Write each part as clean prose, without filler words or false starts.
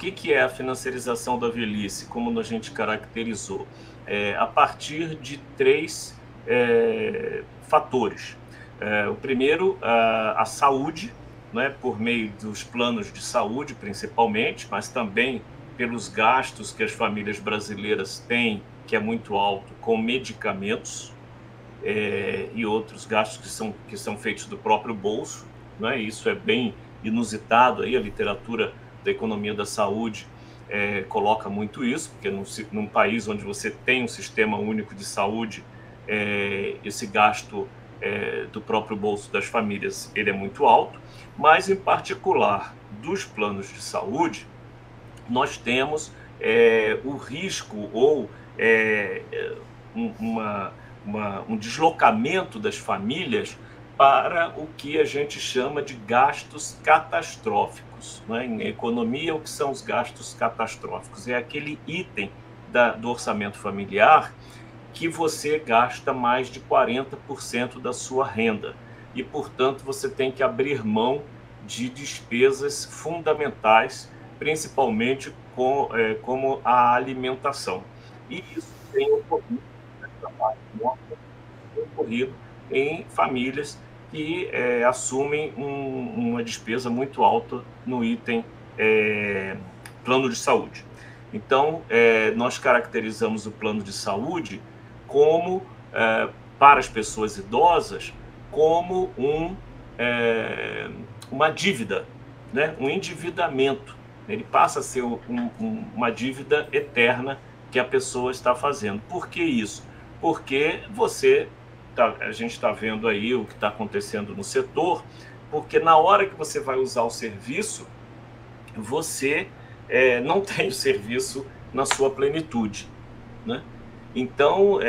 que é a financiarização da velhice, como a gente caracterizou? A partir de três fatores. O primeiro, a saúde, né, por meio dos planos de saúde, principalmente, mas também pelos gastos que as famílias brasileiras têm, que é muito alto, com medicamentos, e outros gastos que são feitos do próprio bolso, né? Isso é bem inusitado, aí a literatura da economia da saúde coloca muito isso, porque num país onde você tem um sistema único de saúde, esse gasto do próprio bolso das famílias ele é muito alto, mas em particular dos planos de saúde, nós temos o risco ou uma, um deslocamento das famílias para o que a gente chama de gastos catastróficos, né? Em economia, o que são os gastos catastróficos? É aquele item do orçamento familiar que você gasta mais de 40% da sua renda e, portanto, você tem que abrir mão de despesas fundamentais, principalmente como a alimentação. E isso tem ocorrido, ocorrido em famílias que assumem uma despesa muito alta no item plano de saúde. Então, nós caracterizamos o plano de saúde como, para as pessoas idosas, como uma dívida, né? Um endividamento. Ele passa a ser uma dívida eterna que a pessoa está fazendo. Por que isso? Porque a gente está vendo aí o que está acontecendo no setor, porque na hora que você vai usar o serviço, você não tem o serviço na sua plenitude, né? Então,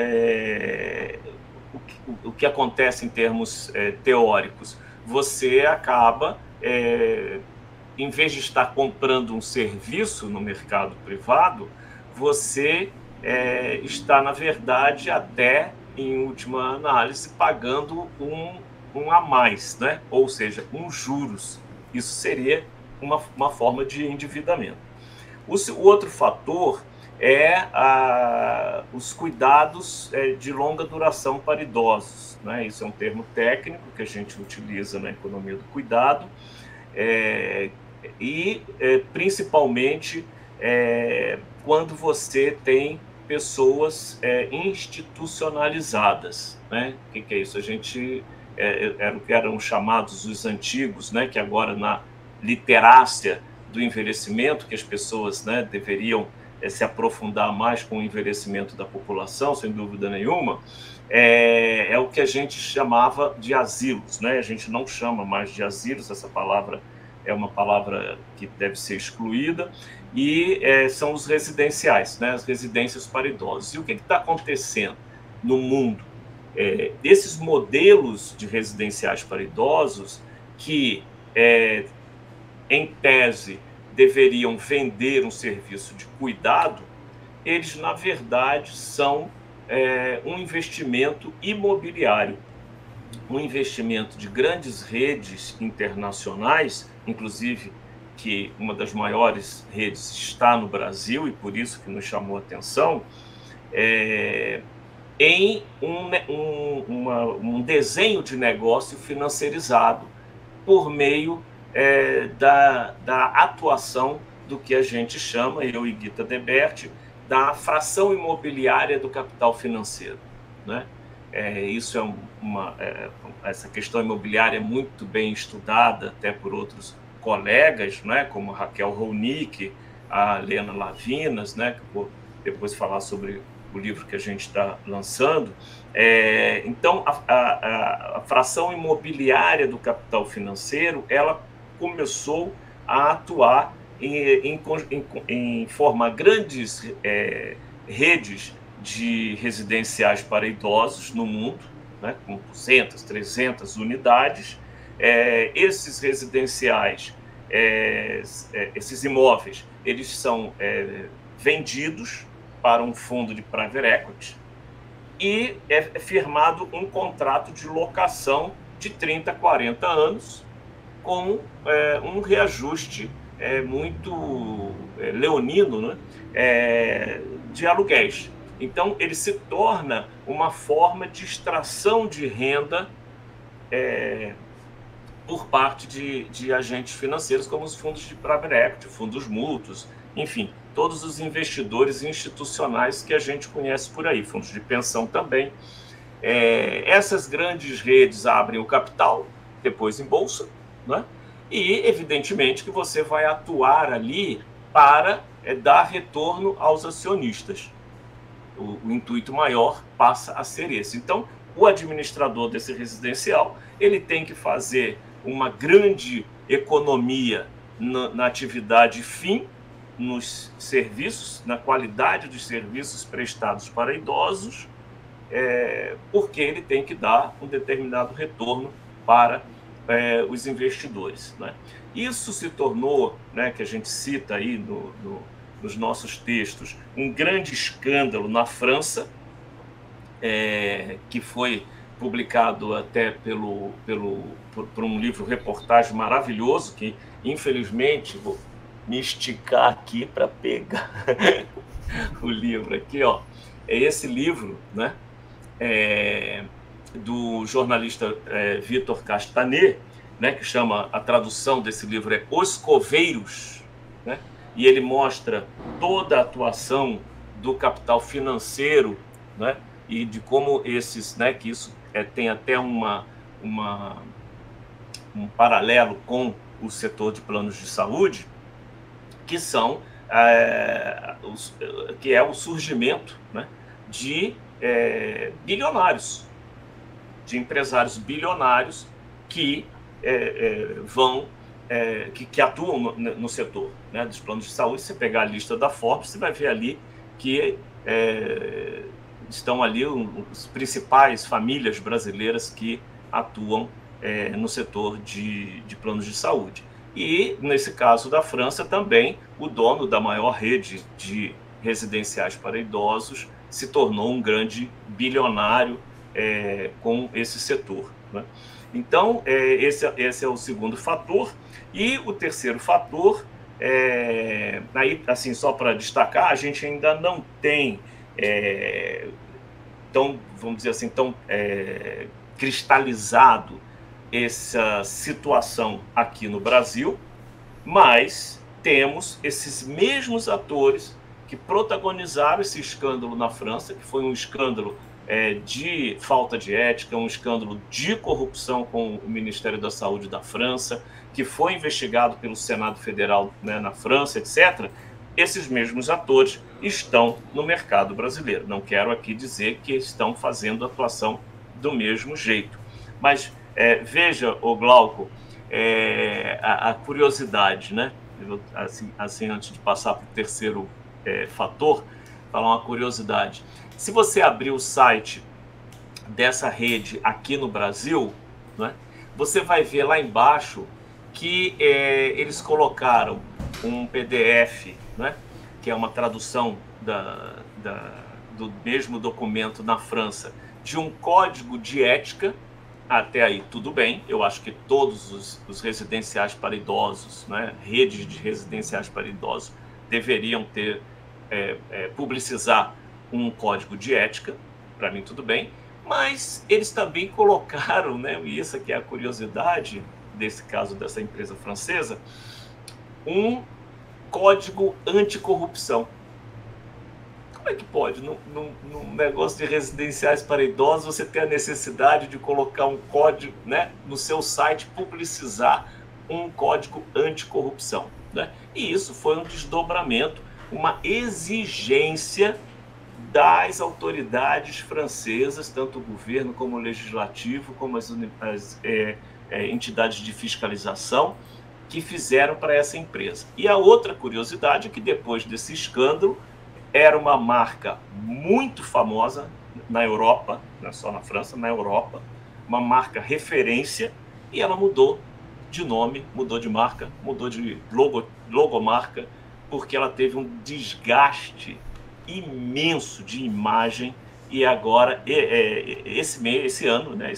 o que acontece em termos teóricos? Você acaba, em vez de estar comprando um serviço no mercado privado, você está, na verdade, até, em última análise, pagando um a mais, né? Ou seja, juros. Isso seria uma forma de endividamento. O outro fator os cuidados de longa duração para idosos, né? Isso é um termo técnico que a gente utiliza na economia do cuidado, principalmente quando você tem pessoas institucionalizadas, né? O que é isso? A gente era o que eram chamados os antigos, né? Que agora na literácia do envelhecimento, que as pessoas, né, deveriam se aprofundar mais com o envelhecimento da população, sem dúvida nenhuma, é o que a gente chamava de asilos, né? A gente não chama mais de asilos, essa palavra é uma palavra que deve ser excluída, e são os residenciais, né? As residências para idosos. E o que está acontecendo no mundo? Esses modelos de residenciais para idosos que, em tese, deveriam vender um serviço de cuidado, eles, na verdade, são um investimento imobiliário, um investimento de grandes redes internacionais, inclusive que uma das maiores redes está no Brasil, e por isso que nos chamou a atenção, em um desenho de negócio financiarizado por meio da atuação do que a gente chama, eu e Guita Deberti, da fração imobiliária do capital financeiro, né? Essa questão imobiliária é muito bem estudada até por outros colegas, né, como a Raquel Ronick, a Lena Lavinas, né, que eu vou depois falar sobre o livro que a gente está lançando. Então, a fração imobiliária do capital financeiro, ela começou a atuar em formar grandes redes de residenciais para idosos no mundo, né, com 200, 300 unidades. Esses residenciais, esses imóveis, eles são vendidos para um fundo de private equity e é firmado um contrato de locação de 30, 40 anos com um reajuste muito leonino, né, de aluguéis. Então, ele se torna uma forma de extração de renda por parte de agentes financeiros, como os fundos de private equity, fundos mútuos, enfim, todos os investidores institucionais que a gente conhece por aí, fundos de pensão também. Essas grandes redes abrem o capital, depois em bolsa, né? E, evidentemente, que você vai atuar ali para dar retorno aos acionistas. O intuito maior passa a ser esse. Então, o administrador desse residencial, ele tem que fazer uma grande economia na atividade fim, nos serviços, na qualidade dos serviços prestados para idosos, porque ele tem que dar um determinado retorno para os investidores, né? Isso se tornou, né, que a gente cita aí nos nossos textos, um grande escândalo na França, que foi publicado até por um livro-reportagem maravilhoso, que, infelizmente, vou me esticar aqui para pegar o livro aqui, ó. É esse livro, né, do jornalista Vitor Castanet, né, que chama, a tradução desse livro é Os Coveiros, né, e ele mostra toda a atuação do capital financeiro, né, e de como esses, né, que isso tem até um paralelo com o setor de planos de saúde, que são que é o surgimento, né, de bilionários, de empresários bilionários que que atuam no setor, né, dos planos de saúde. Se você pegar a lista da Forbes, você vai ver ali que estão ali as principais famílias brasileiras que atuam no setor de planos de saúde. E, nesse caso da França, também o dono da maior rede de residenciais para idosos se tornou um grande bilionário com esse setor, né? Então, esse é o segundo fator. E o terceiro fator, aí, assim, só para destacar, a gente ainda não tem tão, vamos dizer assim, tão cristalizado essa situação aqui no Brasil, mas temos esses mesmos atores que protagonizaram esse escândalo na França, que foi um escândalo de falta de ética, um escândalo de corrupção com o Ministério da Saúde da França, que foi investigado pelo Senado Federal, né, na França, etc. Esses mesmos atores estão no mercado brasileiro. Não quero aqui dizer que estão fazendo atuação do mesmo jeito, mas veja, o Glauco, a curiosidade, né? Assim, antes de passar para o terceiro fator, falar uma curiosidade. Se você abrir o site dessa rede aqui no Brasil, né, você vai ver lá embaixo que eles colocaram um PDF, né, que é uma tradução do mesmo documento na França, de um código de ética. Até aí tudo bem, eu acho que todos os residenciais para idosos, né, redes de residenciais para idosos, deveriam ter, publicizar um código de ética, para mim tudo bem, mas eles também colocaram, né, e isso aqui é a curiosidade desse caso dessa empresa francesa, um código anticorrupção. Como é que pode, num negócio de residenciais para idosos, você ter a necessidade de colocar um código, né, no seu site, publicizar um código anticorrupção, né? E isso foi um desdobramento, uma exigência das autoridades francesas, tanto o governo como o legislativo, como as entidades de fiscalização, que fizeram para essa empresa. E a outra curiosidade é que, depois desse escândalo, era uma marca muito famosa na Europa, não é só na França, na Europa, uma marca referência, e ela mudou de nome, mudou de marca, mudou de logomarca, porque ela teve um desgaste imenso de imagem. E agora, esse ano, né,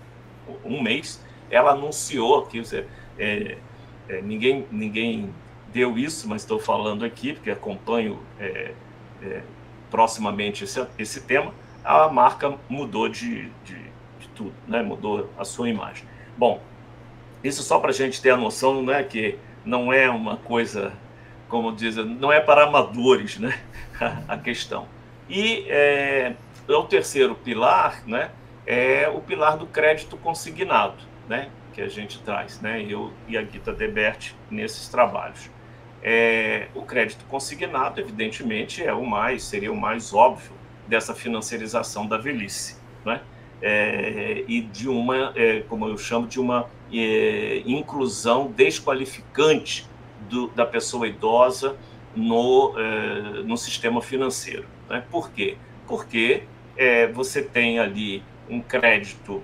um mês, ela anunciou que ninguém deu isso, mas estou falando aqui porque acompanho proximamente esse tema. A marca mudou de tudo, né? Mudou a sua imagem. Bom, isso só para a gente ter a noção, né, que não é uma coisa, como dizem, não é para amadores, né, a questão. E o terceiro pilar, né, é o pilar do crédito consignado, né, que a gente traz, né, eu e a Gita Debert nesses trabalhos. O crédito consignado, evidentemente, seria o mais óbvio dessa financiarização da velhice, né? E de uma, como eu chamo, de uma inclusão desqualificante da pessoa idosa no sistema financeiro, né? Por quê? Porque você tem ali um crédito,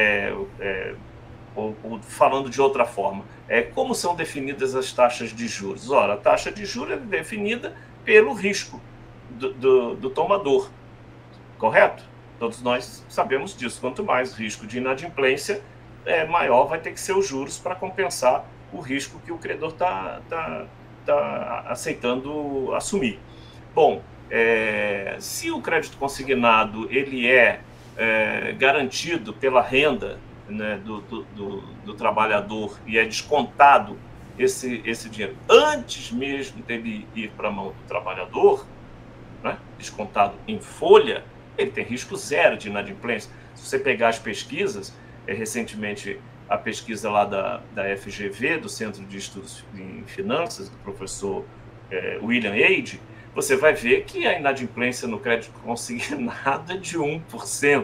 ou falando de outra forma, como são definidas as taxas de juros? Ora, a taxa de juros é definida pelo risco do tomador, correto? Todos nós sabemos disso. Quanto mais risco de inadimplência, maior vai ter que ser os juros para compensar o risco que o credor está aceitando assumir. Bom, se o crédito consignado ele é garantido pela renda, né, do trabalhador, e é descontado esse dinheiro antes mesmo dele ir para a mão do trabalhador, né, descontado em folha, ele tem risco zero de inadimplência. Se você pegar as pesquisas, recentemente a pesquisa lá da FGV, do Centro de Estudos em Finanças, do professor William Eide, você vai ver que a inadimplência no crédito consignado é de 1%.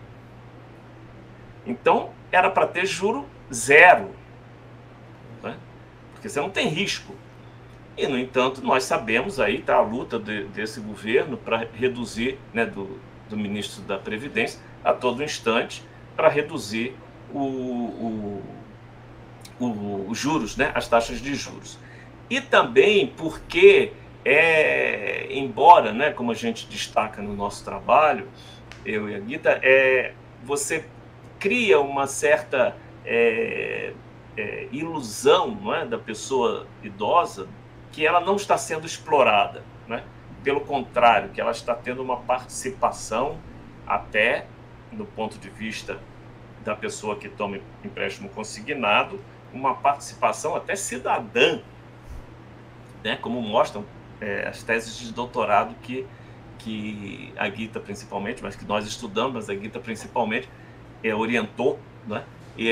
Então, era para ter juro zero, né? Porque você não tem risco. E, no entanto, nós sabemos, aí está a luta desse governo para reduzir, né, do ministro da Previdência, a todo instante, para reduzir os juros, né, as taxas de juros. E também porque, embora, né, como a gente destaca no nosso trabalho, eu e a Gita, você cria uma certa ilusão, não é, da pessoa idosa, que ela não está sendo explorada, né? Pelo contrário, que ela está tendo uma participação, até do ponto de vista da pessoa que toma empréstimo consignado, uma participação até cidadã, né? Como mostram as teses de doutorado que a Gita principalmente, mas que nós estudamos, mas a Gita principalmente orientou, né?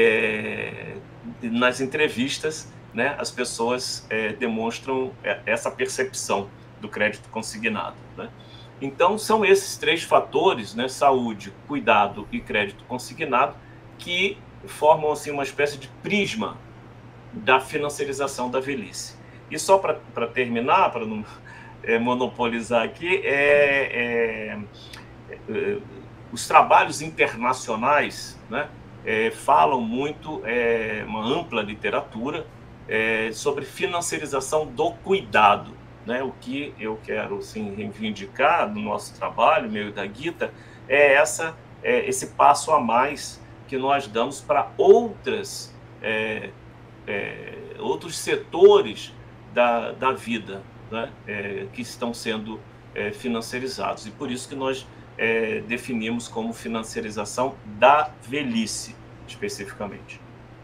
Nas entrevistas, né, as pessoas demonstram essa percepção do crédito consignado, né? Então, são esses três fatores, né, saúde, cuidado e crédito consignado, que formam assim, uma espécie de prisma da financiarização da velhice. E só para terminar, para não monopolizar aqui, os trabalhos internacionais, né, falam muito, uma ampla literatura, sobre financiarização do cuidado, né? O que eu quero, assim, reivindicar no nosso trabalho, meu e da Gita, esse passo a mais que nós damos para outros setores da vida, né? Que estão sendo financiarizados. E por isso que nós definimos como financiarização da velhice, especificamente.